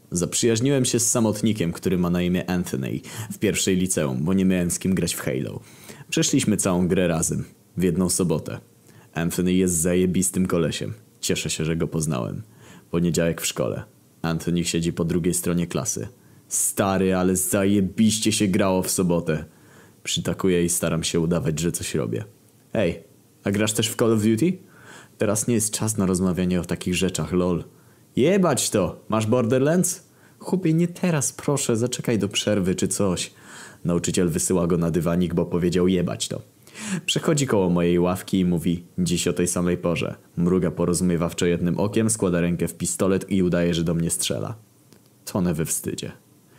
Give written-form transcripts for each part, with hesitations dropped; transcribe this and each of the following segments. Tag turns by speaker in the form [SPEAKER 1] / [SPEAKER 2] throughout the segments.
[SPEAKER 1] Zaprzyjaźniłem się z samotnikiem, który ma na imię Anthony w pierwszej liceum, bo nie miałem z kim grać w Halo. Przeszliśmy całą grę razem, w jedną sobotę. Anthony jest zajebistym kolesiem. Cieszę się, że go poznałem. Poniedziałek w szkole. Anthony siedzi po drugiej stronie klasy. Stary, ale zajebiście się grało w sobotę. Przytakuję i staram się udawać, że coś robię. Ej, a grasz też w Call of Duty? Teraz nie jest czas na rozmawianie o takich rzeczach, lol. Jebać to! Masz Borderlands? Chłopie, nie teraz, proszę, zaczekaj do przerwy czy coś. Nauczyciel wysyła go na dywanik, bo powiedział jebać to. Przechodzi koło mojej ławki i mówi dziś o tej samej porze. Mruga porozumiewawczo jednym okiem, składa rękę w pistolet i udaje, że do mnie strzela. Tonę we wstydzie.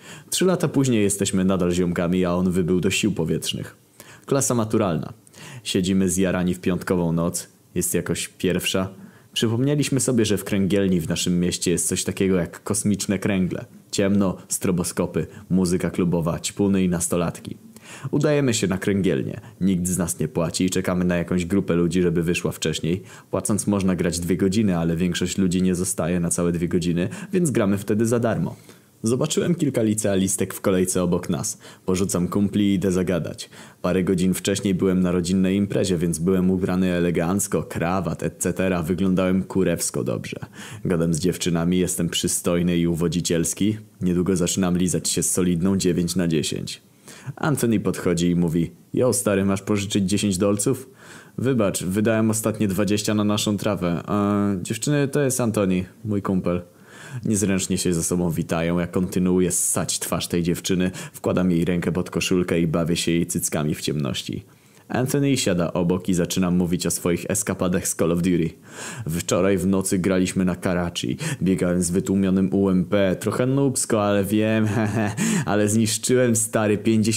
[SPEAKER 1] 3 lata później jesteśmy nadal ziomkami, a on wybył do sił powietrznych. Klasa maturalna. Siedzimy zjarani w piątkową noc. Jest jakoś pierwsza. Przypomnieliśmy sobie, że w kręgielni w naszym mieście jest coś takiego jak kosmiczne kręgle. Ciemno, stroboskopy, muzyka klubowa, ćpuny i nastolatki. Udajemy się na kręgielnię. Nikt z nas nie płaci i czekamy na jakąś grupę ludzi, żeby wyszła wcześniej. Płacąc można grać 2 godziny, ale większość ludzi nie zostaje na całe 2 godziny, więc gramy wtedy za darmo. Zobaczyłem kilka licealistek w kolejce obok nas. Porzucam kumpli i idę zagadać. Parę godzin wcześniej byłem na rodzinnej imprezie, więc byłem ubrany elegancko, krawat, etc. Wyglądałem kurewsko dobrze. Gadam z dziewczynami, jestem przystojny i uwodzicielski. Niedługo zaczynam lizać się z solidną 9 na 10. Anthony podchodzi i mówi: Jo stary, masz pożyczyć 10 dolców? Wybacz, wydałem ostatnie 20 na naszą trawę. Dziewczyny, to jest Antoni, mój kumpel. Niezręcznie się ze sobą witają, ja kontynuuję ssać twarz tej dziewczyny, wkładam jej rękę pod koszulkę i bawię się jej cyckami w ciemności. Anthony siada obok i zaczynam mówić o swoich eskapadach z Call of Duty. Wczoraj w nocy graliśmy na Karachi. Biegałem z wytłumionym UMP. Trochę nubsko, ale wiem, ale zniszczyłem stary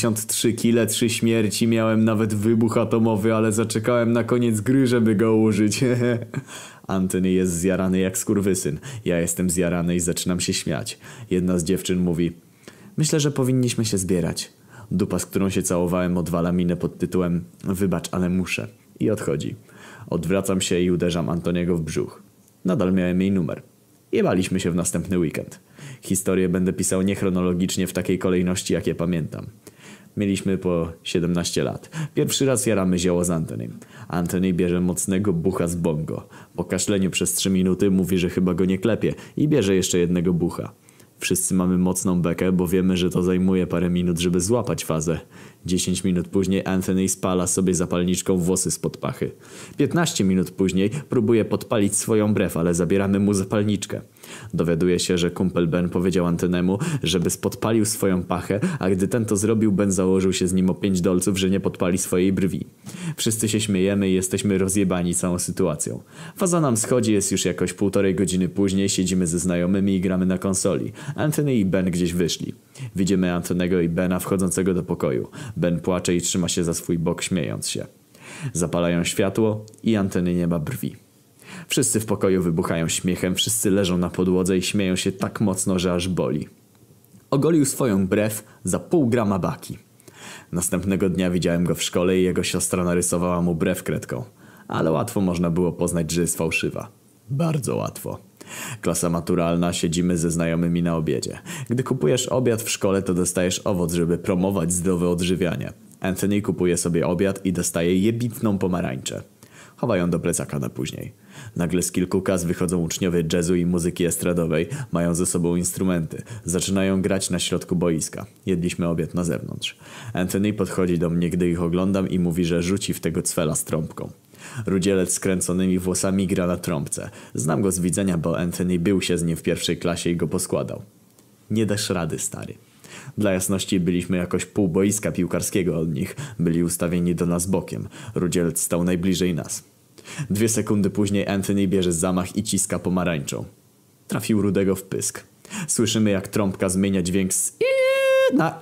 [SPEAKER 1] 53 kile, 3 śmierci. Miałem nawet wybuch atomowy, ale zaczekałem na koniec gry, żeby go użyć. Anthony jest zjarany jak skurwysyn. Ja jestem zjarany i zaczynam się śmiać. Jedna z dziewczyn mówi: myślę, że powinniśmy się zbierać. Dupa, z którą się całowałem, odwala minę pod tytułem wybacz, ale muszę. I odchodzi. Odwracam się i uderzam Antoniego w brzuch. Nadal miałem jej numer. Jebaliśmy się w następny weekend. Historię będę pisał niechronologicznie w takiej kolejności, jakie pamiętam. Mieliśmy po 17 lat. Pierwszy raz jaramy zioło z Antonym. Antony bierze mocnego bucha z bongo. Po kaszleniu przez 3 minuty mówi, że chyba go nie klepie i bierze jeszcze jednego bucha. Wszyscy mamy mocną bekę, bo wiemy, że to zajmuje parę minut, żeby złapać fazę. 10 minut później Anthony spala sobie zapalniczką włosy spod pachy. 15 minut później próbuje podpalić swoją brew, ale zabieramy mu zapalniczkę. Dowiaduje się, że kumpel Ben powiedział Antonemu, żeby podpalił swoją pachę, a gdy ten to zrobił, Ben założył się z nim o 5 dolców, że nie podpali swojej brwi. Wszyscy się śmiejemy i jesteśmy rozjebani całą sytuacją. Faza nam schodzi, jest już jakoś 1,5 godziny później, siedzimy ze znajomymi i gramy na konsoli. Anthony i Ben gdzieś wyszli. Widzimy Antonego i Bena wchodzącego do pokoju. Ben płacze i trzyma się za swój bok, śmiejąc się. Zapalają światło i Antony nie ma brwi. Wszyscy w pokoju wybuchają śmiechem, wszyscy leżą na podłodze i śmieją się tak mocno, że aż boli. Ogolił swoją brew za 0,5 grama baki. Następnego dnia widziałem go w szkole i jego siostra narysowała mu brew kredką. Ale łatwo można było poznać, że jest fałszywa. Bardzo łatwo. Klasa maturalna, siedzimy ze znajomymi na obiedzie. Gdy kupujesz obiad w szkole, to dostajesz owoc, żeby promować zdrowe odżywianie. Anthony kupuje sobie obiad i dostaje jebitną pomarańczę. Chowa ją do plecaka na później. Nagle z kilku kas wychodzą uczniowie jazzu i muzyki estradowej. Mają ze sobą instrumenty. Zaczynają grać na środku boiska. Jedliśmy obiad na zewnątrz. Anthony podchodzi do mnie, gdy ich oglądam i mówi, że rzuci w tego cwela z trąbką. Rudzielec z kręconymi włosami gra na trąbce. Znam go z widzenia, bo Anthony był się z nim w pierwszej klasie i go poskładał. Nie dasz rady, stary. Dla jasności byliśmy jakoś pół boiska piłkarskiego od nich. Byli ustawieni do nas bokiem. Rudzielec stał najbliżej nas. 2 sekundy później Anthony bierze zamach i ciska pomarańczą. Trafił Rudego w pysk. Słyszymy, jak trąbka zmienia dźwięk z i na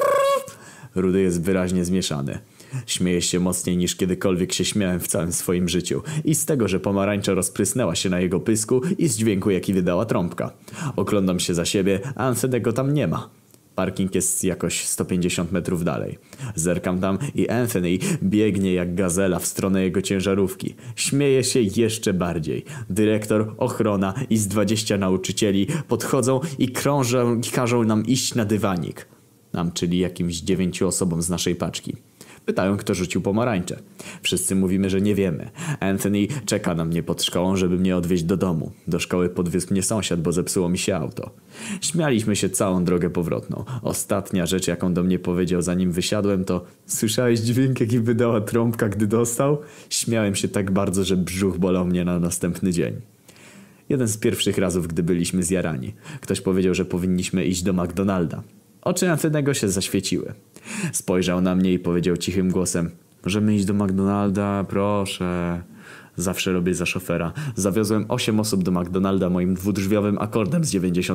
[SPEAKER 1] Rudy jest wyraźnie zmieszany. Śmieje się mocniej niż kiedykolwiek się śmiałem w całym swoim życiu. I z tego, że pomarańcza rozprysnęła się na jego pysku i z dźwięku, jaki wydała trąbka. Oglądam się za siebie, a Anthony'ego tam nie ma. Parking jest jakoś 150 metrów dalej. Zerkam tam i Anthony biegnie jak gazela w stronę jego ciężarówki. Śmieje się jeszcze bardziej. Dyrektor, ochrona i z 20 nauczycieli podchodzą i każą nam iść na dywanik. Nam, czyli jakimś 9 osobom z naszej paczki. Pytają, kto rzucił pomarańcze. Wszyscy mówimy, że nie wiemy. Anthony czeka na mnie pod szkołą, żeby mnie odwieźć do domu. Do szkoły podwiózł mnie sąsiad, bo zepsuło mi się auto. Śmialiśmy się całą drogę powrotną. Ostatnia rzecz, jaką do mnie powiedział, zanim wysiadłem, to: słyszałeś dźwięk, jaki wydała trąbka, gdy dostał? Śmiałem się tak bardzo, że brzuch bolał mnie na następny dzień. Jeden z pierwszych razów, gdy byliśmy zjarani. Ktoś powiedział, że powinniśmy iść do McDonalda. Oczy Anthony'ego się zaświeciły. Spojrzał na mnie i powiedział cichym głosem: możemy iść do McDonalda, proszę. Zawsze robię za szofera. Zawiozłem 8 osób do McDonalda moim dwudrzwiowym akordem z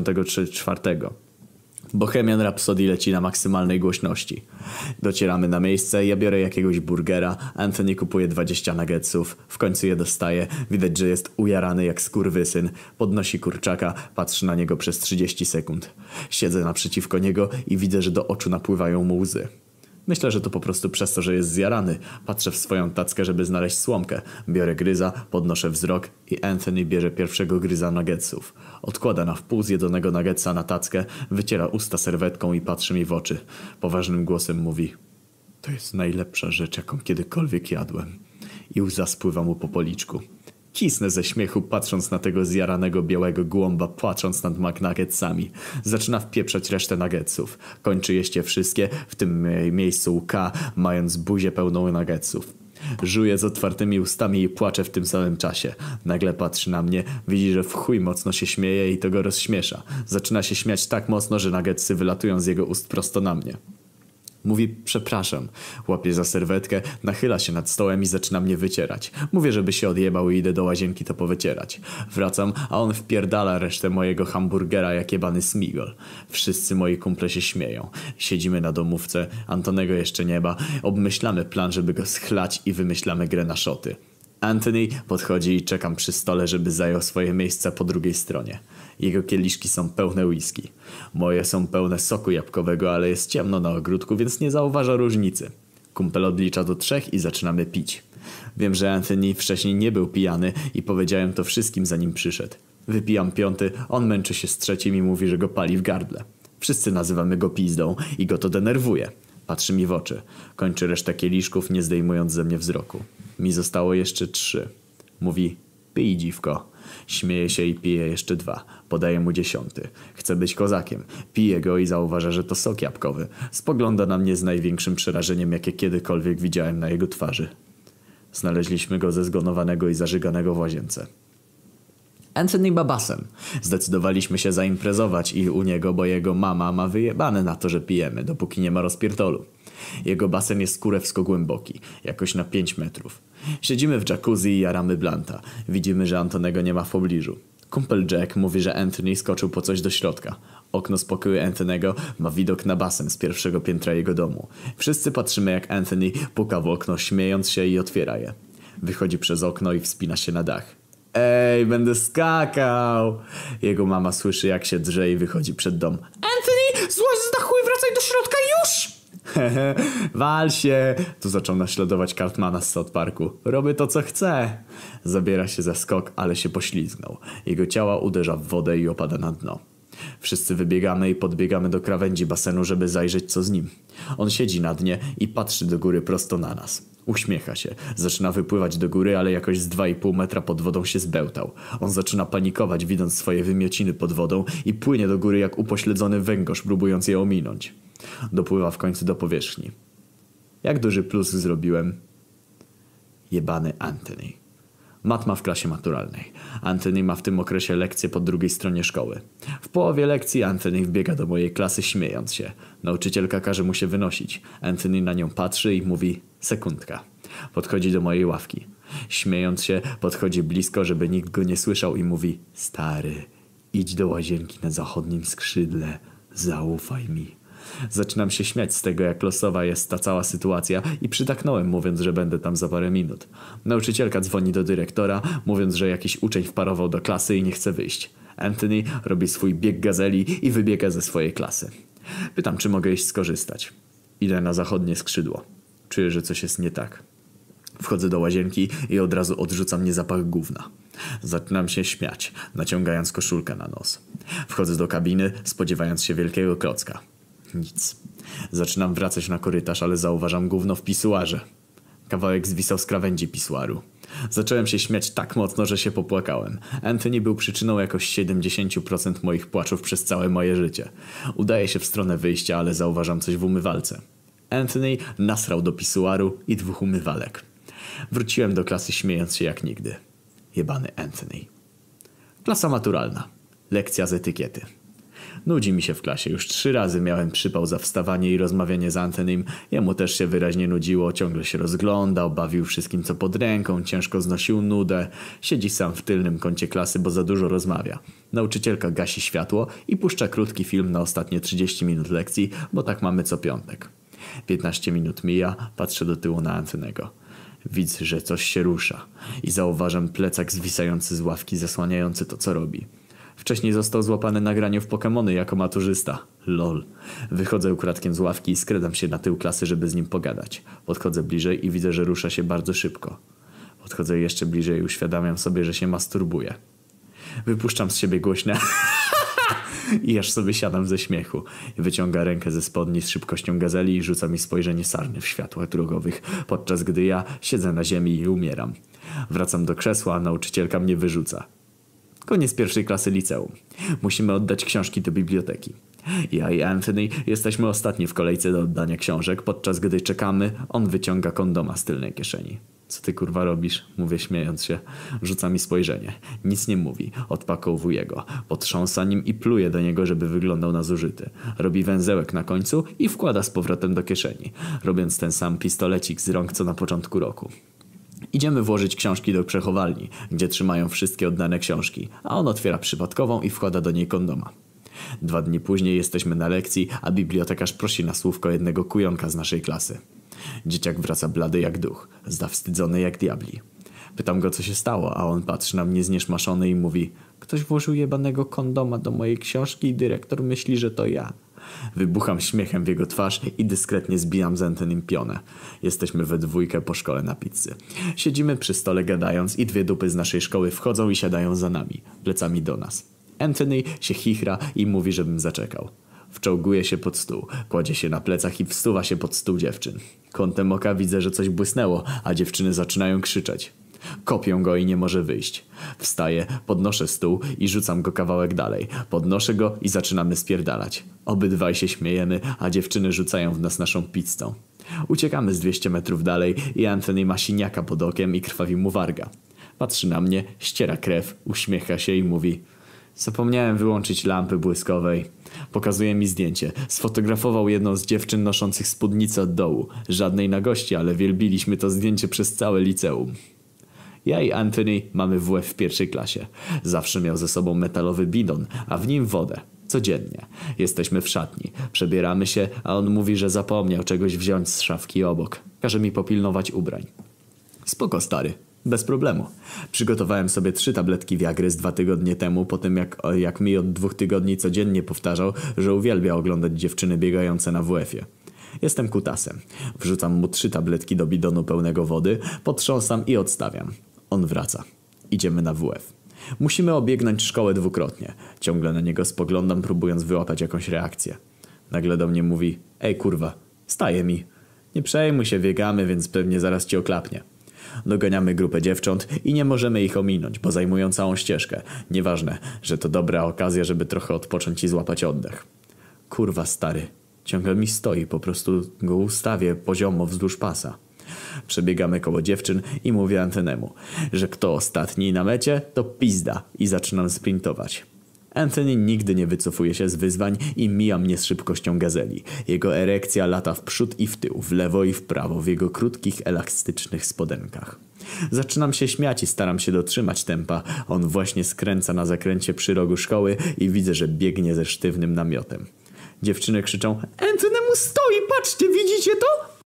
[SPEAKER 1] 94. Bohemian Rhapsody leci na maksymalnej głośności. Docieramy na miejsce, ja biorę jakiegoś burgera, Anthony kupuje 20 nuggetsów, w końcu je dostaje, widać, że jest ujarany jak skurwysyn, podnosi kurczaka, patrzy na niego przez 30 sekund. Siedzę naprzeciwko niego i widzę, że do oczu napływają mu łzy. Myślę, że to po prostu przez to, że jest zjarany. Patrzę w swoją tackę, żeby znaleźć słomkę. Biorę gryza, podnoszę wzrok i Anthony bierze pierwszego gryza nuggetsów. Odkłada na wpół zjedzonego nuggetsa na tackę, wyciera usta serwetką i patrzy mi w oczy. Poważnym głosem mówi: to jest najlepsza rzecz, jaką kiedykolwiek jadłem. I łza spływa mu po policzku. Cisnę ze śmiechu, patrząc na tego zjaranego białego głąba, płacząc nad McNuggetsami. Zaczyna wpieprzać resztę nuggetsów. Kończy jeść je wszystkie, w tym miejscu łka, mając buzię pełną nuggetsów. Żuje z otwartymi ustami i płacze w tym samym czasie. Nagle patrzy na mnie, widzi, że w chuj mocno się śmieje i to go rozśmiesza. Zaczyna się śmiać tak mocno, że nuggetsy wylatują z jego ust prosto na mnie. Mówi: przepraszam. Łapie za serwetkę, nachyla się nad stołem i zaczyna mnie wycierać. Mówię, żeby się odjebał i idę do łazienki to powycierać. Wracam, a on wpierdala resztę mojego hamburgera jak jebany smigol. Wszyscy moi kumple się śmieją. Siedzimy na domówce, Antonego jeszcze nie ma. Obmyślamy plan, żeby go schlać i wymyślamy grę na szoty. Anthony podchodzi i czekam przy stole, żeby zajął swoje miejsce po drugiej stronie. Jego kieliszki są pełne whisky. Moje są pełne soku jabłkowego, ale jest ciemno na ogródku, więc nie zauważa różnicy. Kumpel odlicza do 3 i zaczynamy pić. Wiem, że Anthony wcześniej nie był pijany i powiedziałem to wszystkim, zanim przyszedł. Wypijam 5, on męczy się z 3 i mówi, że go pali w gardle. Wszyscy nazywamy go pizdą i go to denerwuje. Patrzy mi w oczy. Kończy resztę kieliszków, nie zdejmując ze mnie wzroku. Mi zostało jeszcze 3. Mówi: pij, dziwko. Śmieje się i pije jeszcze 2. Podaje mu 10. Chce być kozakiem. Pije go i zauważa, że to sok jabłkowy. Spogląda na mnie z największym przerażeniem, jakie kiedykolwiek widziałem na jego twarzy. Znaleźliśmy go zezgonowanego i zażyganego w łazience. Anthony ma basen. Zdecydowaliśmy się zaimprezować i u niego, bo jego mama ma wyjebane na to, że pijemy, dopóki nie ma rozpierdolu. Jego basen jest kurewsko głęboki, jakoś na 5 metrów. Siedzimy w jacuzzi i jaramy blanta. Widzimy, że Antonego nie ma w pobliżu. Kumpel Jack mówi, że Anthony skoczył po coś do środka. Okno z pokoju Antonego ma widok na basen z pierwszego piętra jego domu. Wszyscy patrzymy, jak Anthony puka w okno, śmiejąc się, i otwiera je. Wychodzi przez okno i wspina się na dach. Ej, będę skakał! Jego mama słyszy, jak się drze, i wychodzi przed dom. Anthony, złaź z dachu i wracaj do środka już! Hehe, wal się! Tu zaczął naśladować Cartmana z South Parku. Robię to, co chcę. Zabiera się za skok, ale się poślizgnął. Jego ciała uderza w wodę i opada na dno. Wszyscy wybiegamy i podbiegamy do krawędzi basenu, żeby zajrzeć, co z nim. On siedzi na dnie i patrzy do góry prosto na nas. Uśmiecha się. Zaczyna wypływać do góry, ale jakoś z 2,5 metra pod wodą się zbełtał. On zaczyna panikować, widząc swoje wymiociny pod wodą, i płynie do góry jak upośledzony węgorz, próbując je ominąć. Dopływa w końcu do powierzchni. Jak duży plus zrobiłem? Jebany Anthony. Matma w klasie maturalnej. Anthony ma w tym okresie lekcje po drugiej stronie szkoły. W połowie lekcji Anthony wbiega do mojej klasy, śmiejąc się. Nauczycielka każe mu się wynosić. Anthony na nią patrzy i mówi: sekundka. Podchodzi do mojej ławki. Śmiejąc się, podchodzi blisko, żeby nikt go nie słyszał, i mówi: stary, idź do łazienki na zachodnim skrzydle. Zaufaj mi. Zaczynam się śmiać z tego, jak losowa jest ta cała sytuacja, i przytaknąłem, mówiąc, że będę tam za parę minut. Nauczycielka dzwoni do dyrektora, mówiąc, że jakiś uczeń wparował do klasy i nie chce wyjść. Anthony robi swój bieg gazeli i wybiega ze swojej klasy. Pytam, czy mogę iść skorzystać. Idę na zachodnie skrzydło. Czuję, że coś jest nie tak. Wchodzę do łazienki i od razu odrzuca mnie zapach gówna. Zaczynam się śmiać, naciągając koszulkę na nos. Wchodzę do kabiny, spodziewając się wielkiego klocka. Nic. Zaczynam wracać na korytarz, ale zauważam gówno w pisuarze. Kawałek zwisał z krawędzi pisuaru. Zacząłem się śmiać tak mocno, że się popłakałem. Anthony był przyczyną jakoś 70% moich płaczów przez całe moje życie. Udaję się w stronę wyjścia, ale zauważam coś w umywalce. Anthony nasrał do pisuaru i 2 umywalek. Wróciłem do klasy śmiejąc się jak nigdy. Jebany Anthony. Klasa maturalna. Lekcja z etykiety. Nudzi mi się w klasie. Już 3 razy miałem przypał za wstawanie i rozmawianie z Anthonym. Jemu też się wyraźnie nudziło. Ciągle się rozglądał, bawił wszystkim co pod ręką, ciężko znosił nudę. Siedzi sam w tylnym kącie klasy, bo za dużo rozmawia. Nauczycielka gasi światło i puszcza krótki film na ostatnie 30 minut lekcji, bo tak mamy co piątek. 15 minut mija, patrzę do tyłu na Anthony'ego. Widzę, że coś się rusza i zauważam plecak zwisający z ławki zasłaniający to, co robi. Wcześniej został złapany na graniu w Pokemony jako maturzysta. Lol. Wychodzę ukradkiem z ławki i skradam się na tył klasy, żeby z nim pogadać. Podchodzę bliżej i widzę, że rusza się bardzo szybko. Podchodzę jeszcze bliżej i uświadamiam sobie, że się masturbuje. Wypuszczam z siebie głośne i aż sobie siadam ze śmiechu. Wyciąga rękę ze spodni z szybkością gazeli i rzuca mi spojrzenie sarny w światłach drogowych, podczas gdy ja siedzę na ziemi i umieram. Wracam do krzesła, a nauczycielka mnie wyrzuca. Koniec 1. klasy liceum. Musimy oddać książki do biblioteki. Ja i Anthony jesteśmy ostatni w kolejce do oddania książek, podczas gdy czekamy, on wyciąga kondoma z tylnej kieszeni. Co ty kurwa robisz? Mówię śmiejąc się. Rzuca mi spojrzenie. Nic nie mówi. Odpakowuje go. Potrząsa nim i pluje do niego, żeby wyglądał na zużyty. Robi węzełek na końcu i wkłada z powrotem do kieszeni, robiąc ten sam pistolecik z rąk co na początku roku. Idziemy włożyć książki do przechowalni, gdzie trzymają wszystkie oddane książki, a on otwiera przypadkową i wkłada do niej kondoma. 2 dni później jesteśmy na lekcji, a bibliotekarz prosi na słówko jednego kujonka z naszej klasy. Dzieciak wraca blady jak duch, zawstydzony jak diabli. Pytam go, co się stało, a on patrzy na mnie znieszmaszony i mówi: ktoś włożył jebanego kondoma do mojej książki i dyrektor myśli, że to ja. Wybucham śmiechem w jego twarz i dyskretnie zbijam z Anthonym pionę. Jesteśmy we 2 po szkole na pizzy. Siedzimy przy stole gadając i 2 dupy z naszej szkoły wchodzą i siadają za nami, plecami do nas. Anthony się chichra i mówi, żebym zaczekał. Wczołguje się pod stół, kładzie się na plecach i wstuwa się pod stół dziewczyn. Kątem oka widzę, że coś błysnęło, a dziewczyny zaczynają krzyczeć. Kopią go i nie może wyjść. Wstaję, podnoszę stół i rzucam go kawałek dalej. Podnoszę go i zaczynamy spierdalać. Obydwaj się śmiejemy, a dziewczyny rzucają w nas naszą pizzą. Uciekamy z 200 metrów dalej i Anthony ma siniaka pod okiem i krwawi mu warga. Patrzy na mnie, ściera krew, uśmiecha się i mówi: zapomniałem wyłączyć lampy błyskowej. Pokazuje mi zdjęcie. Sfotografował jedną z dziewczyn noszących spódnicę od dołu. Żadnej nagości, ale wielbiliśmy to zdjęcie przez całe liceum. Ja i Anthony mamy WF w 1. klasie. Zawsze miał ze sobą metalowy bidon, a w nim wodę. Codziennie. Jesteśmy w szatni. Przebieramy się, a on mówi, że zapomniał czegoś wziąć z szafki obok. Każe mi popilnować ubrań. Spoko, stary. Bez problemu. Przygotowałem sobie 3 tabletki Viagry z 2 tygodnie temu, po tym jak mi od 2 tygodni codziennie powtarzał, że uwielbia oglądać dziewczyny biegające na WF-ie. Jestem kutasem. Wrzucam mu 3 tabletki do bidonu pełnego wody, potrząsam i odstawiam. On wraca. Idziemy na WF. Musimy obiegnąć szkołę 2-krotnie. Ciągle na niego spoglądam, próbując wyłapać jakąś reakcję. Nagle do mnie mówi: ej kurwa, staje mi. Nie przejmuj się, biegamy, więc pewnie zaraz ci oklapnie. Doganiamy grupę dziewcząt i nie możemy ich ominąć, bo zajmują całą ścieżkę. Nieważne, że to dobra okazja, żeby trochę odpocząć i złapać oddech. Kurwa, stary. Ciągle mi stoi, po prostu go ustawię poziomo wzdłuż pasa. Przebiegamy koło dziewczyn i mówię Anthonemu, że kto ostatni na mecie, to pizda, i zaczynam sprintować. Anthony nigdy nie wycofuje się z wyzwań i mija mnie z szybkością gazeli. Jego erekcja lata w przód i w tył, w lewo i w prawo w jego krótkich, elastycznych spodenkach. Zaczynam się śmiać i staram się dotrzymać tempa. On właśnie skręca na zakręcie przy rogu szkoły i widzę, że biegnie ze sztywnym namiotem. Dziewczyny krzyczą: Anthonemu stoi, patrzcie, widzicie to?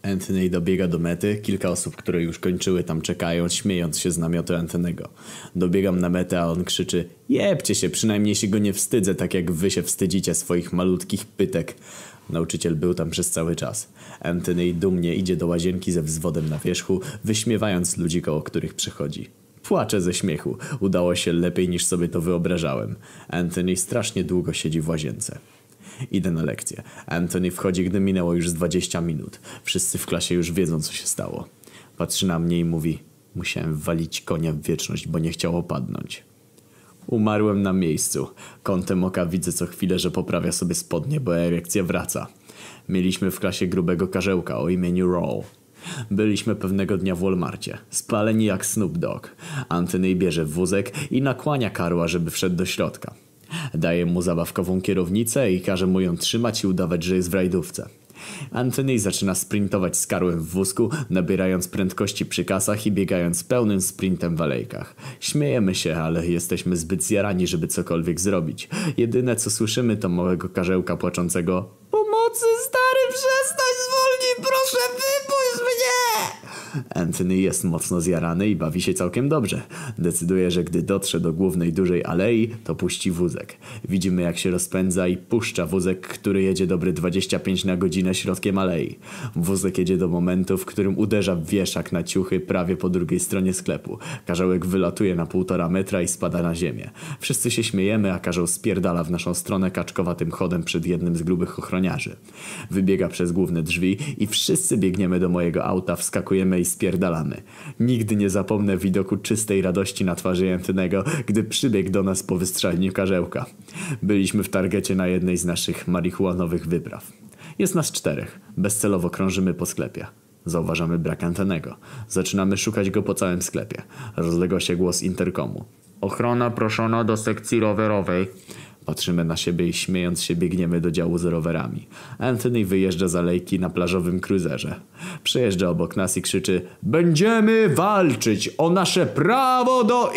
[SPEAKER 1] Anthony dobiega do mety, kilka osób, które już kończyły tam czekają, śmiejąc się z namiotu Anthony'ego. Dobiegam na metę, a on krzyczy: jebcie się, przynajmniej się go nie wstydzę, tak jak wy się wstydzicie swoich malutkich pytek. Nauczyciel był tam przez cały czas. Anthony dumnie idzie do łazienki ze wzwodem na wierzchu, wyśmiewając ludzi, koło których przychodzi. Płaczę ze śmiechu. Udało się lepiej niż sobie to wyobrażałem. Anthony strasznie długo siedzi w łazience. Idę na lekcję. Anthony wchodzi, gdy minęło już z 20 minut. Wszyscy w klasie już wiedzą, co się stało. Patrzy na mnie i mówi: musiałem walić konia w wieczność, bo nie chciał opadnąć. Umarłem na miejscu. Kątem oka widzę co chwilę, że poprawia sobie spodnie, bo erekcja wraca. Mieliśmy w klasie grubego karzełka o imieniu Roll. Byliśmy pewnego dnia w Walmarcie. Spaleni jak Snoop Dogg. Anthony bierze wózek i nakłania Karła, żeby wszedł do środka. Daje mu zabawkową kierownicę i każe mu ją trzymać i udawać, że jest w rajdówce. Anthony zaczyna sprintować z Karłem w wózku, nabierając prędkości przy kasach i biegając pełnym sprintem w alejkach. Śmiejemy się, ale jesteśmy zbyt zjarani, żeby cokolwiek zrobić. Jedyne co słyszymy to małego karzełka płaczącego: pomocy, stary, przestań, zwolnij, proszę, wypuść mnie! Anthony jest mocno zjarany i bawi się całkiem dobrze. Decyduje, że gdy dotrze do głównej dużej alei, to puści wózek. Widzimy jak się rozpędza i puszcza wózek, który jedzie dobre 25 na godzinę środkiem alei. Wózek jedzie do momentu, w którym uderza w wieszak na ciuchy prawie po drugiej stronie sklepu. Karzełek wylatuje na 1,5 metra i spada na ziemię. Wszyscy się śmiejemy, a karzeł spierdala w naszą stronę kaczkowatym chodem przed jednym z grubych ochroniarzy. Wybiega przez główne drzwi i wszyscy biegniemy do mojego auta, wskakujemy i spierdalamy. Nigdy nie zapomnę widoku czystej radości na twarzy Anthony'ego, gdy przybiegł do nas po wystrzeleniu karzełka. Byliśmy w Targecie na jednej z naszych marihuanowych wypraw. Jest nas 4. Bezcelowo krążymy po sklepie. Zauważamy brak Anthony'ego. Zaczynamy szukać go po całym sklepie. Rozlega się głos interkomu: ochrona proszona do sekcji rowerowej. Patrzymy na siebie i śmiejąc się biegniemy do działu z rowerami. Anthony wyjeżdża z alejki na plażowym kruzerze. Przejeżdża obok nas i krzyczy: będziemy walczyć o nasze prawo do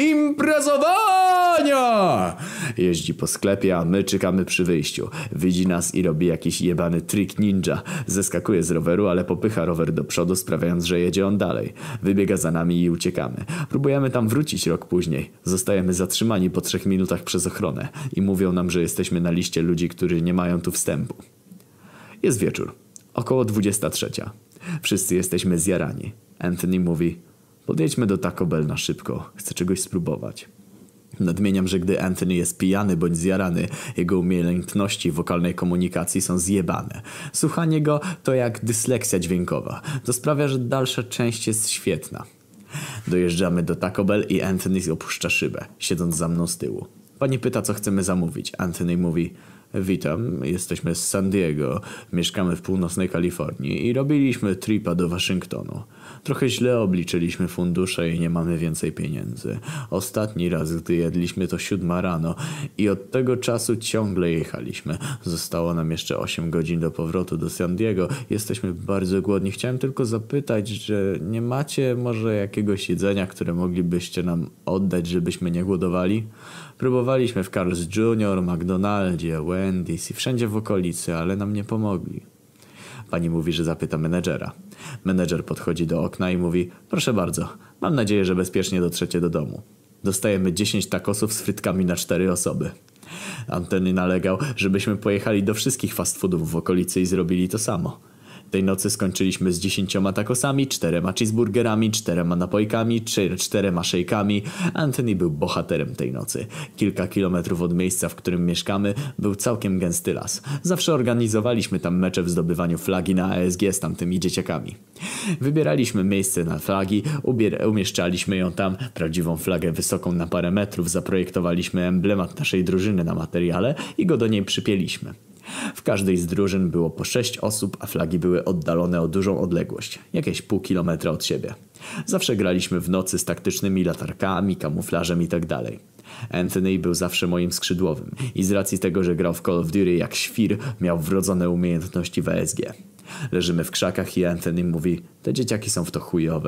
[SPEAKER 1] imprezowania! Jeździ po sklepie, a my czekamy przy wyjściu. Widzi nas i robi jakiś jebany trik ninja. Zeskakuje z roweru, ale popycha rower do przodu, sprawiając, że jedzie on dalej. Wybiega za nami i uciekamy. Próbujemy tam wrócić rok później. Zostajemy zatrzymani po 3 minutach przez ochronę i mówią nam, że jesteśmy na liście ludzi, którzy nie mają tu wstępu. Jest wieczór. Około 23. Wszyscy jesteśmy zjarani. Anthony mówi: podjedźmy do Taco Bell na szybko. Chcę czegoś spróbować. Nadmieniam, że gdy Anthony jest pijany bądź zjarany, jego umiejętności wokalnej komunikacji są zjebane. Słuchanie go to jak dysleksja dźwiękowa. To sprawia, że dalsza część jest świetna. Dojeżdżamy do Taco Bell i Anthony opuszcza szybę, siedząc za mną z tyłu. Pani pyta, co chcemy zamówić. Anthony mówi: witam, jesteśmy z San Diego, mieszkamy w północnej Kalifornii i robiliśmy tripa do Waszyngtonu. Trochę źle obliczyliśmy fundusze i nie mamy więcej pieniędzy. Ostatni raz, gdy jedliśmy, to 7 rano i od tego czasu ciągle jechaliśmy. Zostało nam jeszcze 8 godzin do powrotu do San Diego. Jesteśmy bardzo głodni. Chciałem tylko zapytać, że nie macie może jakiegoś jedzenia, które moglibyście nam oddać, żebyśmy nie głodowali? Próbowaliśmy w Carl's Jr., McDonaldzie, Wendy's i wszędzie w okolicy, ale nam nie pomogli. Pani mówi, że zapyta menedżera. Menedżer podchodzi do okna i mówi: proszę bardzo, mam nadzieję, że bezpiecznie dotrzecie do domu. Dostajemy 10 tacosów z frytkami na 4 osoby. Anthony nalegał, żebyśmy pojechali do wszystkich fast foodów w okolicy i zrobili to samo. Tej nocy skończyliśmy z 10 tacosami, 4 cheeseburgerami, 4 napojkami, 4 shake'ami. Anthony był bohaterem tej nocy. Kilka kilometrów od miejsca, w którym mieszkamy, był całkiem gęsty las. Zawsze organizowaliśmy tam mecze w zdobywaniu flagi na ASG z tamtymi dzieciakami. Wybieraliśmy miejsce na flagi, umieszczaliśmy ją tam, prawdziwą flagę wysoką na parę metrów, zaprojektowaliśmy emblemat naszej drużyny na materiale i go do niej przypięliśmy. W każdej z drużyn było po 6 osób, a flagi były oddalone o dużą odległość, jakieś pół kilometra od siebie. Zawsze graliśmy w nocy z taktycznymi latarkami, kamuflażem itd. Anthony był zawsze moim skrzydłowym i z racji tego, że grał w Call of Duty jak świr, miał wrodzone umiejętności w ASG. Leżymy w krzakach i Anthony mówi: te dzieciaki są w to chujowe.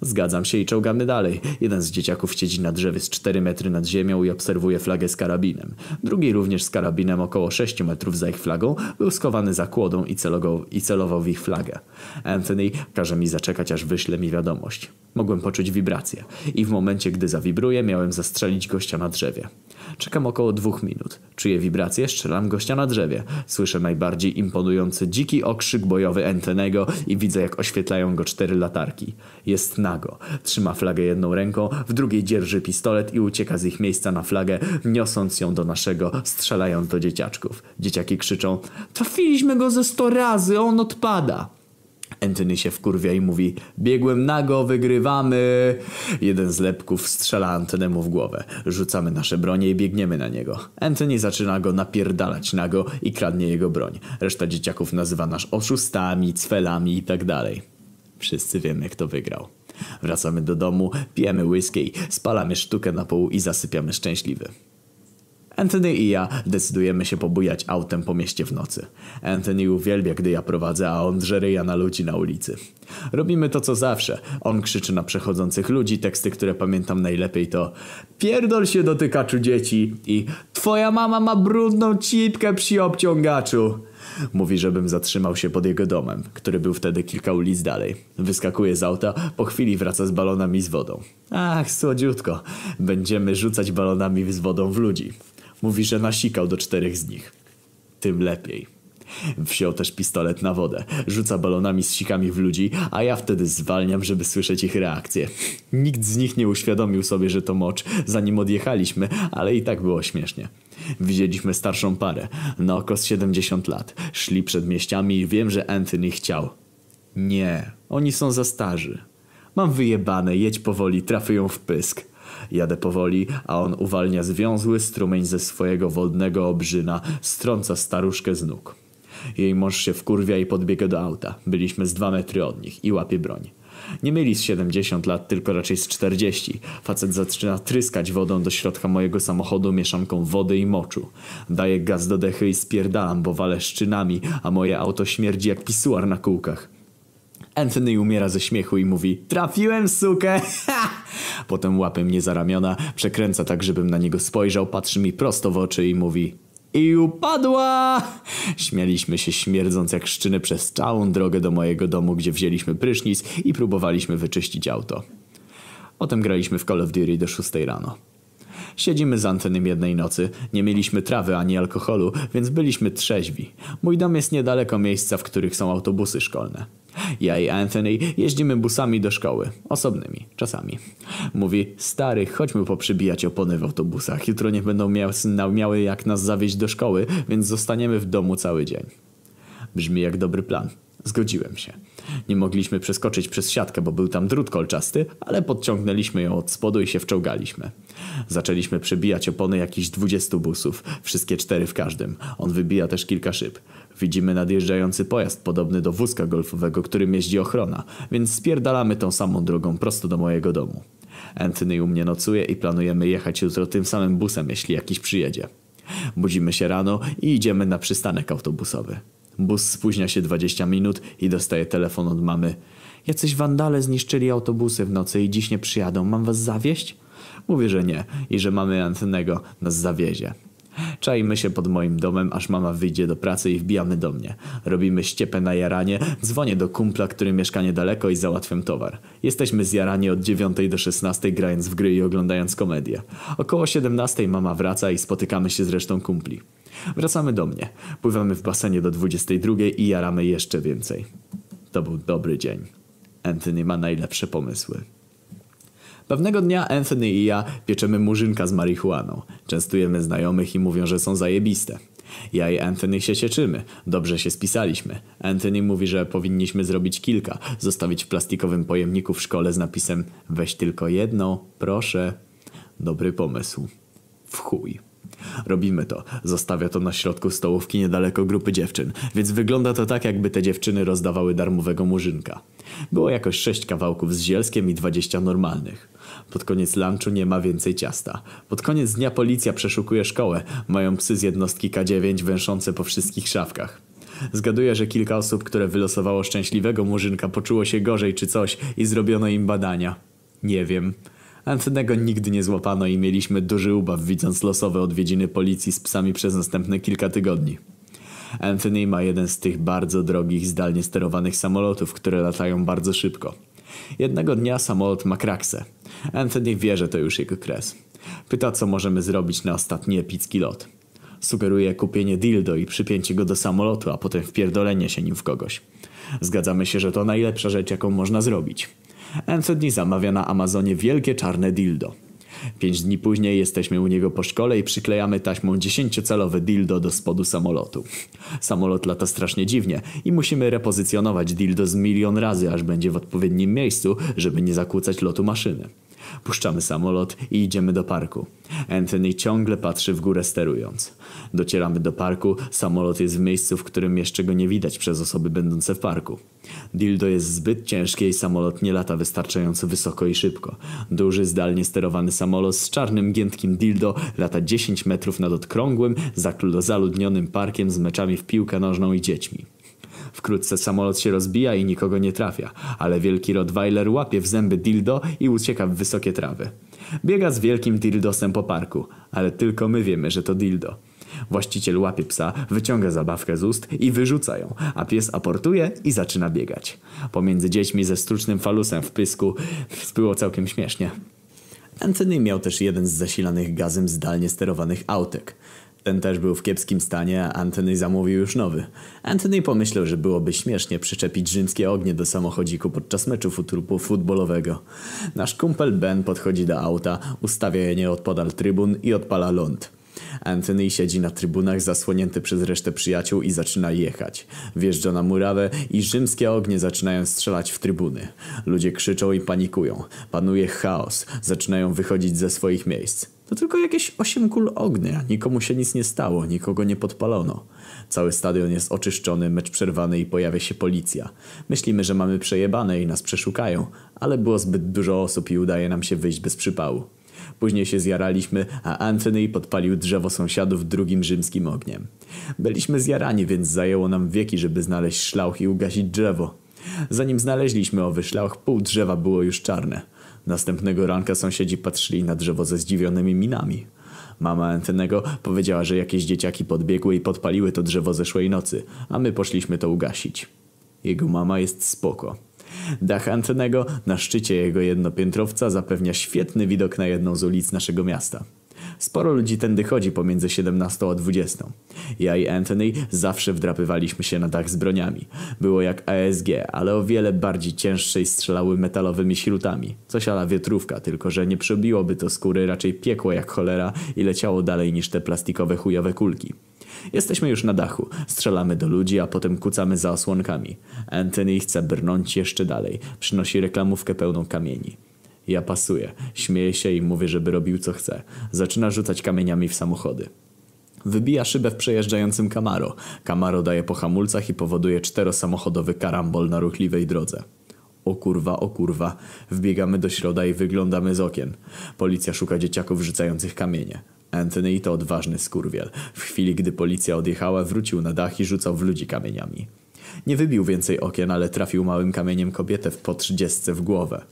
[SPEAKER 1] Zgadzam się i czołgamy dalej. Jeden z dzieciaków siedzi na drzewie z 4 metry nad ziemią i obserwuje flagę z karabinem. Drugi również z karabinem około 6 metrów za ich flagą był schowany za kłodą i celował w ich flagę. Anthony każe mi zaczekać, aż wyśle mi wiadomość. Mogłem poczuć wibrację i w momencie, gdy zawibruje, miałem zastrzelić gościa na drzewie. Czekam około 2 minut. Czuję wibrację, strzelam gościa na drzewie. Słyszę najbardziej imponujący dziki okrzyk bojowy Anthony'ego i widzę, jak oświetlają go 4 latarki. Jest nago. Trzyma flagę jedną ręką, w drugiej dzierży pistolet i ucieka z ich miejsca na flagę, niosąc ją do naszego, strzelając do dzieciaczków. Dzieciaki krzyczą: trafiliśmy go ze 100 razy, on odpada. Anthony się wkurwia i mówi: biegłem nago, wygrywamy. Jeden z lepków strzela Antonemu w głowę. Rzucamy nasze bronie i biegniemy na niego. Anthony zaczyna go napierdalać nago i kradnie jego broń. Reszta dzieciaków nazywa nas oszustami, cwelami i tak dalej. Wszyscy wiemy, kto wygrał. Wracamy do domu, pijemy whisky, spalamy sztukę na pół i zasypiamy szczęśliwy. Anthony i ja decydujemy się pobujać autem po mieście w nocy. Anthony uwielbia, gdy ja prowadzę, a on drze ryja na ludzi na ulicy. Robimy to co zawsze. On krzyczy na przechodzących ludzi. Teksty, które pamiętam najlepiej to: pierdol się, dotykaczu dzieci i twoja mama ma brudną cipkę przy obciągaczu. Mówi, żebym zatrzymał się pod jego domem, który był wtedy kilka ulic dalej. Wyskakuje z auta, po chwili wraca z balonami z wodą. Ach, słodziutko. Będziemy rzucać balonami z wodą w ludzi. Mówi, że nasikał do 4 z nich. Tym lepiej. Wziął też pistolet na wodę. Rzuca balonami z sikami w ludzi, a ja wtedy zwalniam, żeby słyszeć ich reakcję. Nikt z nich nie uświadomił sobie, że to mocz, zanim odjechaliśmy, ale i tak było śmiesznie. Widzieliśmy starszą parę, na oko z 70 lat. Szli przedmieściami i wiem, że Anthony chciał. Nie, oni są za starzy. Mam wyjebane, jedź powoli, trafię ją w pysk. Jadę powoli, a on uwalnia związły strumień ze swojego wodnego obrzyna, strąca staruszkę z nóg. Jej mąż się wkurwia i podbiega do auta. Byliśmy z 2 metry od nich i łapie broń. Nie mieli z 70 lat, tylko raczej z 40. Facet zaczyna tryskać wodą do środka mojego samochodu mieszanką wody i moczu. Daję gaz do dechy i spierdalam, bo walę szczynami, a moje auto śmierdzi jak pisuar na kółkach. Anthony umiera ze śmiechu i mówi: trafiłem, sukę! Potem łapie mnie za ramiona, przekręca tak, żebym na niego spojrzał, patrzy mi prosto w oczy i mówi: i upadła! Śmialiśmy się, śmierdząc jak szczyny, przez całą drogę do mojego domu, gdzie wzięliśmy prysznic i próbowaliśmy wyczyścić auto. Potem graliśmy w Call of Duty do 6 rano. Siedzimy z Antonym jednej nocy, nie mieliśmy trawy ani alkoholu, więc byliśmy trzeźwi. Mój dom jest niedaleko miejsca, w których są autobusy szkolne. Ja i Anthony jeździmy busami do szkoły, osobnymi, czasami. Mówi: stary, chodźmy poprzybijać opony w autobusach, jutro nie będą miały jak nas zawieźć do szkoły, więc zostaniemy w domu cały dzień. Brzmi jak dobry plan. Zgodziłem się. Nie mogliśmy przeskoczyć przez siatkę, bo był tam drut kolczasty, ale podciągnęliśmy ją od spodu i się wczołgaliśmy. Zaczęliśmy przebijać opony jakichś 20 busów, wszystkie 4 w każdym. On wybija też kilka szyb. Widzimy nadjeżdżający pojazd podobny do wózka golfowego, którym jeździ ochrona, więc spierdalamy tą samą drogą prosto do mojego domu. Anthony u mnie nocuje i planujemy jechać jutro tym samym busem, jeśli jakiś przyjedzie. Budzimy się rano i idziemy na przystanek autobusowy. Bus spóźnia się 20 minut i dostaje telefon od mamy: jacyś wandale zniszczyli autobusy w nocy i dziś nie przyjadą, mam was zawieźć? Mówię, że nie i że mamy Antonego nas zawiezie. Czaimy się pod moim domem, aż mama wyjdzie do pracy i wbijamy do mnie. Robimy ściepę na jaranie, dzwonię do kumpla, który mieszka niedaleko i załatwiam towar. Jesteśmy zjarani od 9 do 16 grając w gry i oglądając komedię. Około 17 mama wraca i spotykamy się z resztą kumpli. Wracamy do mnie. Pływamy w basenie do 22 i jaramy jeszcze więcej. To był dobry dzień. Anthony ma najlepsze pomysły. Pewnego dnia Anthony i ja pieczemy murzynka z marihuaną. Częstujemy znajomych i mówią, że są zajebiste. Ja i Anthony się cieczymy. Dobrze się spisaliśmy. Anthony mówi, że powinniśmy zrobić kilka. Zostawić w plastikowym pojemniku w szkole z napisem: weź tylko jedną, proszę. Dobry pomysł. W chuj. Robimy to. Zostawia to na środku stołówki niedaleko grupy dziewczyn, więc wygląda to tak, jakby te dziewczyny rozdawały darmowego murzynka. Było jakoś 6 kawałków z zielskiem i 20 normalnych. Pod koniec lunchu nie ma więcej ciasta. Pod koniec dnia policja przeszukuje szkołę. Mają psy z jednostki K9 węszące po wszystkich szafkach. Zgaduję, że kilka osób, które wylosowało szczęśliwego murzynka, poczuło się gorzej czy coś i zrobiono im badania. Nie wiem. Antonego nigdy nie złapano i mieliśmy duży ubaw, widząc losowe odwiedziny policji z psami przez następne kilka tygodni. Anthony ma jeden z tych bardzo drogich, zdalnie sterowanych samolotów, które latają bardzo szybko. Jednego dnia samolot ma kraksę. Anthony wie, że to już jego kres. Pyta, co możemy zrobić na ostatni epicki lot. Sugeruje kupienie dildo i przypięcie go do samolotu, a potem wpierdolenie się nim w kogoś. Zgadzamy się, że to najlepsza rzecz, jaką można zrobić. Anthony zamawia na Amazonie wielkie czarne dildo. 5 dni później jesteśmy u niego po szkole i przyklejamy taśmą 10-calowe dildo do spodu samolotu. Samolot lata strasznie dziwnie i musimy repozycjonować dildo z 1 000 000 razy, aż będzie w odpowiednim miejscu, żeby nie zakłócać lotu maszyny. Puszczamy samolot i idziemy do parku. Anthony ciągle patrzy w górę sterując. Docieramy do parku, samolot jest w miejscu, w którym jeszcze go nie widać przez osoby będące w parku. Dildo jest zbyt ciężkie i samolot nie lata wystarczająco wysoko i szybko. Duży, zdalnie sterowany samolot z czarnym, giętkim dildo lata 10 metrów nad okrągłym, zaludnionym parkiem z meczami w piłkę nożną i dziećmi. Wkrótce samolot się rozbija i nikogo nie trafia, ale wielki Rottweiler łapie w zęby dildo i ucieka w wysokie trawy. Biega z wielkim dildosem po parku, ale tylko my wiemy, że to dildo. Właściciel łapie psa, wyciąga zabawkę z ust i wyrzuca ją, a pies aportuje i zaczyna biegać. Pomiędzy dziećmi ze sztucznym falusem w pysku było całkiem śmiesznie. Anthony miał też jeden z zasilanych gazem zdalnie sterowanych autek. Ten też był w kiepskim stanie, a Anthony zamówił już nowy. Anthony pomyślał, że byłoby śmiesznie przyczepić rzymskie ognie do samochodziku podczas meczu futbolowego. Nasz kumpel Ben podchodzi do auta, ustawia je nieopodal trybun i odpala ląd. Anthony siedzi na trybunach zasłonięty przez resztę przyjaciół i zaczyna jechać. Wjeżdża na murawę i rzymskie ognie zaczynają strzelać w trybuny. Ludzie krzyczą i panikują. Panuje chaos. Zaczynają wychodzić ze swoich miejsc. To tylko jakieś 8 kul ognia. Nikomu się nic nie stało. Nikogo nie podpalono. Cały stadion jest oczyszczony, mecz przerwany i pojawia się policja. Myślimy, że mamy przejebane i nas przeszukają, ale było zbyt dużo osób i udaje nam się wyjść bez przypału. Później się zjaraliśmy, a Anthony podpalił drzewo sąsiadów drugim rzymskim ogniem. Byliśmy zjarani, więc zajęło nam wieki, żeby znaleźć szlauch i ugasić drzewo. Zanim znaleźliśmy owy szlauch, pół drzewa było już czarne. Następnego ranka sąsiedzi patrzyli na drzewo ze zdziwionymi minami. Mama Anthony'ego powiedziała, że jakieś dzieciaki podbiegły i podpaliły to drzewo zeszłej nocy, a my poszliśmy to ugasić. Jego mama jest spoko. Dach Anthony'ego na szczycie jego jednopiętrowca zapewnia świetny widok na jedną z ulic naszego miasta. Sporo ludzi tędy chodzi pomiędzy 17 a 20. Ja i Anthony zawsze wdrapywaliśmy się na dach z broniami. Było jak ASG, ale o wiele bardziej cięższe i strzelały metalowymi śrutami. Coś a la wietrówka, tylko że nie przebiłoby to skóry, raczej piekło jak cholera i leciało dalej niż te plastikowe chujowe kulki. Jesteśmy już na dachu, strzelamy do ludzi, a potem kucamy za osłonkami. Anthony chce brnąć jeszcze dalej, przynosi reklamówkę pełną kamieni. Ja pasuję, śmieję się i mówię, żeby robił co chce. Zaczyna rzucać kamieniami w samochody. Wybija szybę w przejeżdżającym Camaro. Camaro daje po hamulcach i powoduje 4-samochodowy karambol na ruchliwej drodze. O kurwa. Wbiegamy do środka i wyglądamy z okien. Policja szuka dzieciaków rzucających kamienie. Anthony to odważny skurwiel. W chwili, gdy policja odjechała, wrócił na dach i rzucał w ludzi kamieniami. Nie wybił więcej okien, ale trafił małym kamieniem kobietę po 30 w głowę.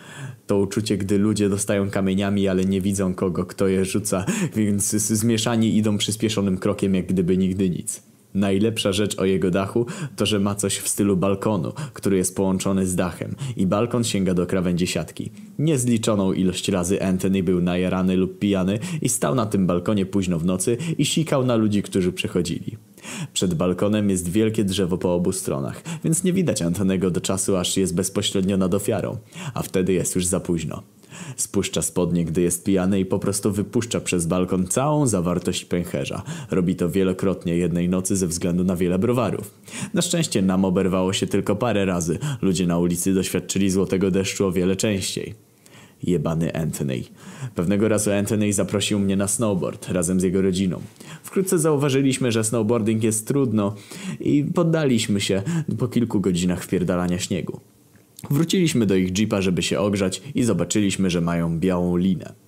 [SPEAKER 1] To uczucie, gdy ludzie dostają kamieniami, ale nie widzą kogo, kto je rzuca, więc zmieszani idą przyspieszonym krokiem, jak gdyby nigdy nic. Najlepsza rzecz o jego dachu to, że ma coś w stylu balkonu, który jest połączony z dachem i balkon sięga do krawędzi siatki. Niezliczoną ilość razy Anthony był najarany lub pijany i stał na tym balkonie późno w nocy i sikał na ludzi, którzy przechodzili. Przed balkonem jest wielkie drzewo po obu stronach, więc nie widać Anthony'ego do czasu, aż jest bezpośrednio nad ofiarą, a wtedy jest już za późno. Spuszcza spodnie, gdy jest pijany i po prostu wypuszcza przez balkon całą zawartość pęcherza. Robi to wielokrotnie jednej nocy ze względu na wiele browarów. Na szczęście nam oberwało się tylko parę razy. Ludzie na ulicy doświadczyli złotego deszczu o wiele częściej. Jebany Anthony. Pewnego razu Anthony zaprosił mnie na snowboard razem z jego rodziną. Wkrótce zauważyliśmy, że snowboarding jest trudno i poddaliśmy się po kilku godzinach wpierdalania śniegu. Wróciliśmy do ich jeepa, żeby się ogrzać i zobaczyliśmy, że mają białą linę.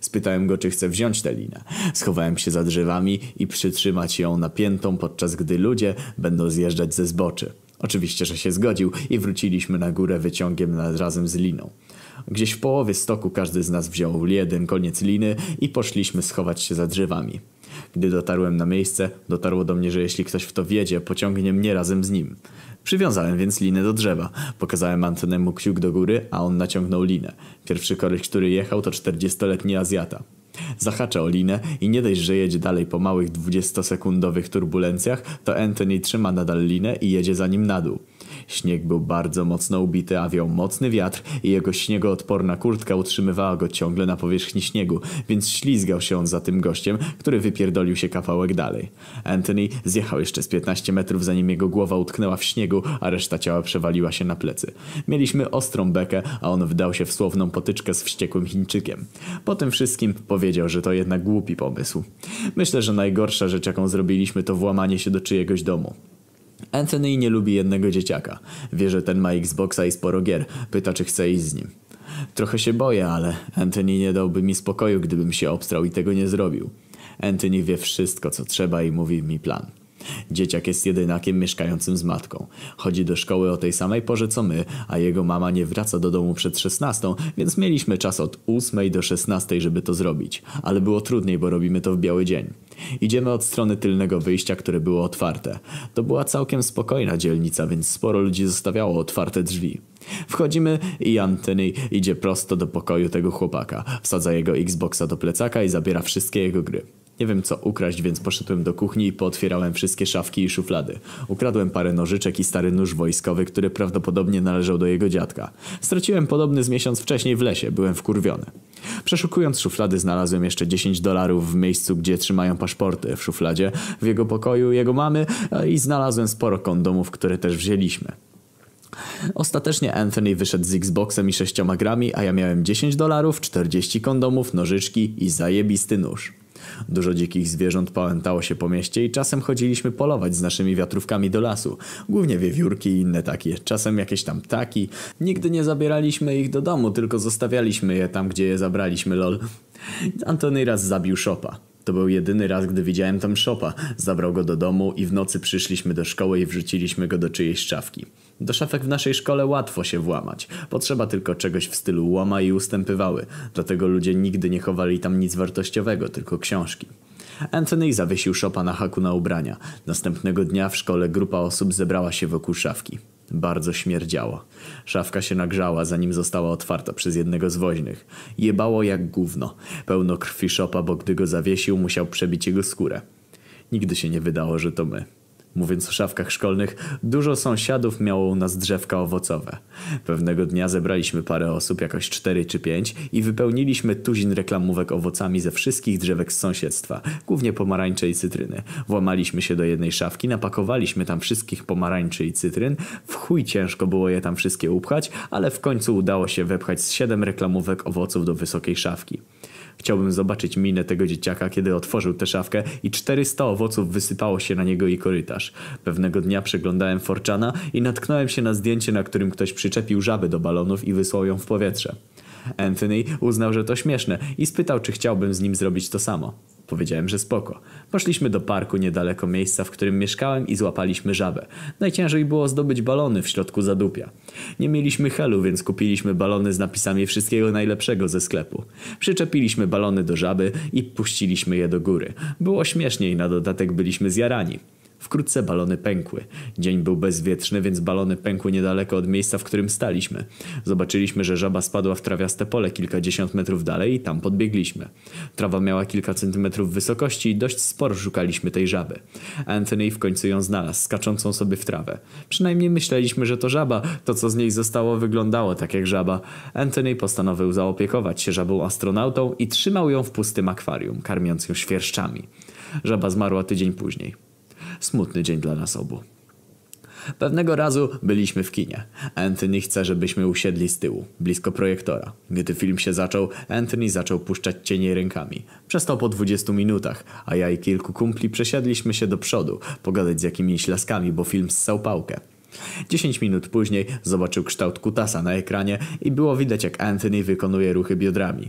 [SPEAKER 1] Spytałem go, czy chce wziąć tę linę. Schowałem się za drzewami i przytrzymać ją napiętą, podczas gdy ludzie będą zjeżdżać ze zboczy. Oczywiście, że się zgodził i wróciliśmy na górę wyciągiem razem z liną. Gdzieś w połowie stoku każdy z nas wziął jeden koniec liny i poszliśmy schować się za drzewami. Gdy dotarłem na miejsce, dotarło do mnie, że jeśli ktoś w to wjedzie, pociągnie mnie razem z nim. Przywiązałem więc linę do drzewa. Pokazałem Antonemu kciuk do góry, a on naciągnął linę. Pierwszy koleś, który jechał, to 40-letni Azjata. Zahacza o linę i nie dość, że jedzie dalej po małych 20-sekundowych turbulencjach, to Anthony trzyma nadal linę i jedzie za nim na dół. Śnieg był bardzo mocno ubity, a wiał mocny wiatr i jego śniegoodporna kurtka utrzymywała go ciągle na powierzchni śniegu, więc ślizgał się on za tym gościem, który wypierdolił się kawałek dalej. Anthony zjechał jeszcze z 15 metrów, zanim jego głowa utknęła w śniegu, a reszta ciała przewaliła się na plecy. Mieliśmy ostrą bekę, a on wdał się w słowną potyczkę z wściekłym Chińczykiem. Po tym wszystkim powiedział, że to jednak głupi pomysł. Myślę, że najgorsza rzecz, jaką zrobiliśmy, to włamanie się do czyjegoś domu. Anthony nie lubi jednego dzieciaka. Wie, że ten ma Xboxa i sporo gier. Pyta, czy chce iść z nim. Trochę się boję, ale Anthony nie dałby mi spokoju, gdybym się obstrał i tego nie zrobił. Anthony wie wszystko, co trzeba i mówi mi plan. Dzieciak jest jedynakiem mieszkającym z matką. Chodzi do szkoły o tej samej porze co my, a jego mama nie wraca do domu przed 16, więc mieliśmy czas od 8 do 16, żeby to zrobić. Ale było trudniej, bo robimy to w biały dzień. Idziemy od strony tylnego wyjścia, które było otwarte. To była całkiem spokojna dzielnica, więc sporo ludzi zostawiało otwarte drzwi. Wchodzimy i Anthony idzie prosto do pokoju tego chłopaka. Wsadza jego Xboxa do plecaka i zabiera wszystkie jego gry. Nie wiem co ukraść, więc poszedłem do kuchni i pootwierałem wszystkie szafki i szuflady. Ukradłem parę nożyczek i stary nóż wojskowy, który prawdopodobnie należał do jego dziadka. Straciłem podobny z miesiąc wcześniej w lesie, byłem wkurwiony. Przeszukując szuflady znalazłem jeszcze $10 w miejscu, gdzie trzymają paszporty, w szufladzie, w jego pokoju jego mamy i znalazłem sporo kondomów, które też wzięliśmy. Ostatecznie Anthony wyszedł z Xboxem i 6 grami, a ja miałem $10, 40 kondomów, nożyczki i zajebisty nóż. Dużo dzikich zwierząt pałętało się po mieście i czasem chodziliśmy polować z naszymi wiatrówkami do lasu. Głównie wiewiórki i inne takie, czasem jakieś tam ptaki. Nigdy nie zabieraliśmy ich do domu, tylko zostawialiśmy je tam, gdzie je zabraliśmy, lol. Antony raz zabił szopa. To był jedyny raz, gdy widziałem tam szopa. Zabrał go do domu i w nocy przyszliśmy do szkoły i wrzuciliśmy go do czyjejś szafki. Do szafek w naszej szkole łatwo się włamać. Potrzeba tylko czegoś w stylu łoma i ustępywały. Dlatego ludzie nigdy nie chowali tam nic wartościowego, tylko książki. Anthony zawiesił szopa na haku na ubrania. Następnego dnia w szkole grupa osób zebrała się wokół szafki. Bardzo śmierdziało. Szafka się nagrzała, zanim została otwarta przez jednego z woźnych. Jebało jak gówno. Pełno krwi szopa, bo gdy go zawiesił, musiał przebić jego skórę. Nigdy się nie wydało, że to my. Mówiąc o szafkach szkolnych, dużo sąsiadów miało u nas drzewka owocowe. Pewnego dnia zebraliśmy parę osób, jakoś 4 czy 5 i wypełniliśmy tuzin reklamówek owocami ze wszystkich drzewek z sąsiedztwa, głównie pomarańcze i cytryny. Włamaliśmy się do jednej szafki, napakowaliśmy tam wszystkich pomarańczy i cytryn. W chuj ciężko było je tam wszystkie upchać, ale w końcu udało się wepchać z 7 reklamówek owoców do wysokiej szafki. Chciałbym zobaczyć minę tego dzieciaka, kiedy otworzył tę szafkę i 400 owoców wysypało się na niego i korytarz. Pewnego dnia przeglądałem 4chana i natknąłem się na zdjęcie, na którym ktoś przyczepił żabę do balonów i wysłał ją w powietrze. Anthony uznał, że to śmieszne i spytał, czy chciałbym z nim zrobić to samo. Powiedziałem, że spoko. Poszliśmy do parku niedaleko miejsca, w którym mieszkałem i złapaliśmy żabę. Najciężej było zdobyć balony w środku zadupia. Nie mieliśmy helu, więc kupiliśmy balony z napisami wszystkiego najlepszego ze sklepu. Przyczepiliśmy balony do żaby i puściliśmy je do góry. Było śmiesznie i na dodatek byliśmy zjarani. Wkrótce balony pękły. Dzień był bezwietrzny, więc balony pękły niedaleko od miejsca, w którym staliśmy. Zobaczyliśmy, że żaba spadła w trawiaste pole kilkadziesiąt metrów dalej i tam podbiegliśmy. Trawa miała kilka centymetrów wysokości i dość sporo szukaliśmy tej żaby. Anthony w końcu ją znalazł, skaczącą sobie w trawę. Przynajmniej myśleliśmy, że to żaba. To, co z niej zostało, wyglądało tak jak żaba. Anthony postanowił zaopiekować się żabą astronautą i trzymał ją w pustym akwarium, karmiąc ją świerszczami. Żaba zmarła tydzień później. Smutny dzień dla nas obu. Pewnego razu byliśmy w kinie. Anthony chce, żebyśmy usiedli z tyłu, blisko projektora. Gdy film się zaczął, Anthony zaczął puszczać cienie rękami. Przestał po 20 minutach, a ja i kilku kumpli przesiadliśmy się do przodu, pogadać z jakimiś laskami, bo film ssał pałkę. 10 minut później zobaczył kształt kutasa na ekranie i było widać, jak Anthony wykonuje ruchy biodrami.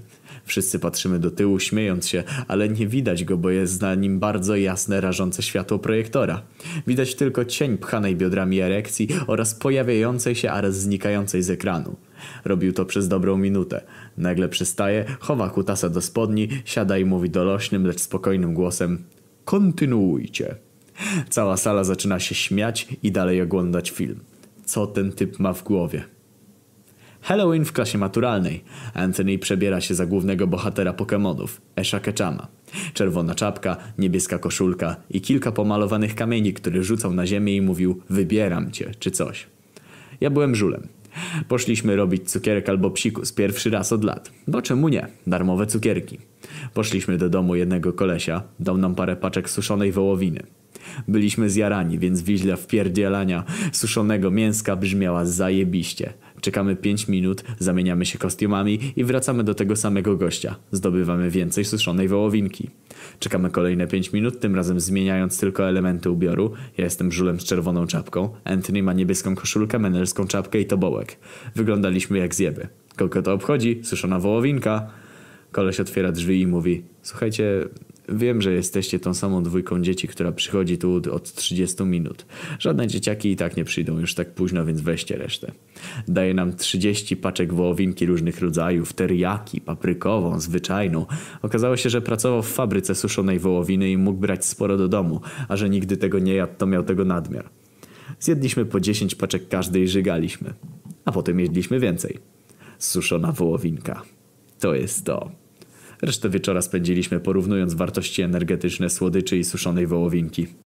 [SPEAKER 1] Wszyscy patrzymy do tyłu, śmiejąc się, ale nie widać go, bo jest na nim bardzo jasne, rażące światło projektora. Widać tylko cień pchanej biodrami erekcji oraz pojawiającej się, a raz znikającej z ekranu. Robił to przez dobrą minutę. Nagle przystaje, chowa kutasa do spodni, siada i mówi donośnym, lecz spokojnym głosem: kontynuujcie. Cała sala zaczyna się śmiać i dalej oglądać film. Co ten typ ma w głowie? Halloween w klasie maturalnej. Anthony przebiera się za głównego bohatera Pokemonów, Asha Ketchama. Czerwona czapka, niebieska koszulka i kilka pomalowanych kamieni, które rzucał na ziemię i mówił: wybieram cię, czy coś. Ja byłem żulem. Poszliśmy robić cukierek albo psikus pierwszy raz od lat. Bo czemu nie? Darmowe cukierki. Poszliśmy do domu jednego kolesia, dał nam parę paczek suszonej wołowiny. Byliśmy zjarani, więc wiźla wpierdzielania suszonego mięska brzmiała zajebiście. Czekamy 5 minut, zamieniamy się kostiumami i wracamy do tego samego gościa. Zdobywamy więcej suszonej wołowinki. Czekamy kolejne 5 minut, tym razem zmieniając tylko elementy ubioru. Ja jestem żulem z czerwoną czapką. Anthony ma niebieską koszulkę, menelską czapkę i tobołek. Wyglądaliśmy jak zjeby. Kogo to obchodzi? Suszona wołowinka. Koleś otwiera drzwi i mówi: słuchajcie, wiem, że jesteście tą samą dwójką dzieci, która przychodzi tu od 30 minut. Żadne dzieciaki i tak nie przyjdą już tak późno, więc weźcie resztę. Daje nam 30 paczek wołowinki różnych rodzajów, teriyaki, paprykową, zwyczajną. Okazało się, że pracował w fabryce suszonej wołowiny i mógł brać sporo do domu, a że nigdy tego nie jadł, to miał tego nadmiar. Zjedliśmy po 10 paczek każdej i żygaliśmy. A potem jedliśmy więcej. Suszona wołowinka. To jest to. Resztę wieczora spędziliśmy porównując wartości energetyczne słodyczy i suszonej wołowinki.